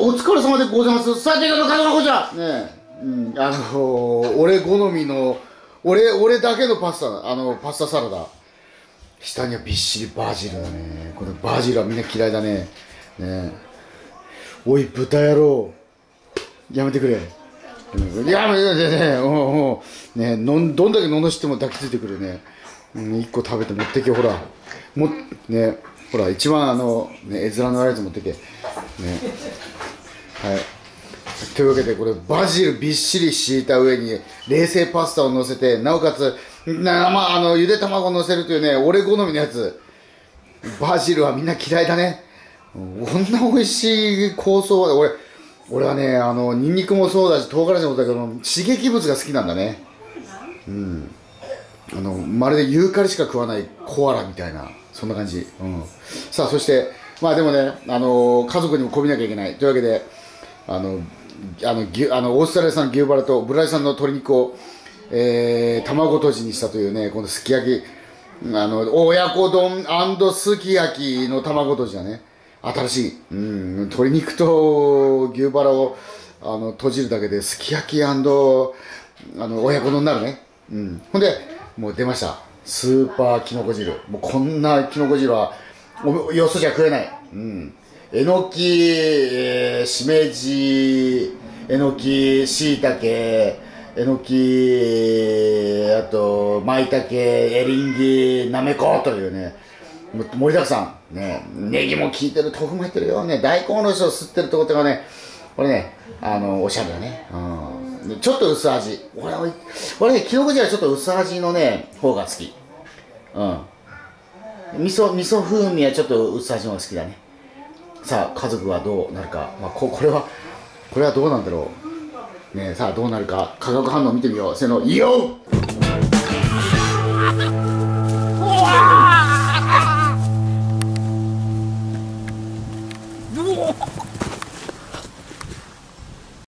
お疲れ様でございます。さあ、てかの角がこちらねえ、俺好みの、俺だけのパスタサラダ。下にはびっしりバジルだね。このバジルはみんな嫌いだね。ねえ。おい、豚野郎。やめてくれ。やめてね。ねえ、どんだけ罵っても抱きついてくるね。1個食べて持ってけ、ほら。ね、ほら、一番ね、絵面のあるやつ持ってけ。ね。はい。というわけで、これ、バジルびっしり敷いた上に、冷製パスタを乗せて、なおかつ、ゆで卵を乗せるというね、俺好みのやつ。バジルはみんな嫌いだね。こんな美味しい香草は、俺はね、ニンニクもそうだし、唐辛子もそうだけど、刺激物が好きなんだね。まるでユーカリしか食わないコアラみたいな、そんな感じ。さあ、そして、まあでもね、家族にもこびなきゃいけない。というわけで、オーストラリア産牛バラとブラジル産の鶏肉を、卵とじにしたというね、このすき焼き、親子丼&すき焼きの卵とじだね。新しい。鶏肉と牛バラを、とじるだけですき焼き&親子丼になるね。ほんで、もう出ました。スーパーきのこ汁。もうこんなきのこ汁は、よそじゃ食えない。えのき、しめじ、えのき、しいたけ、えのき、あと、まいたけ、エリンギ、なめこというね、盛りだくさん。ね、ネギも効いてる、豆腐も入ってるよ。ね、大根おろしを吸ってるところがね、これね、おしゃれだね。ちょっと薄味。俺ね、きのこ汁はちょっと薄味のね、方が好き。味噌風味はちょっと薄味の方が好きだね。さあ、家族はどうなるか。これはどうなんだろう。ね、さあ、どうなるか。化学反応見てみよう。せーの、よっ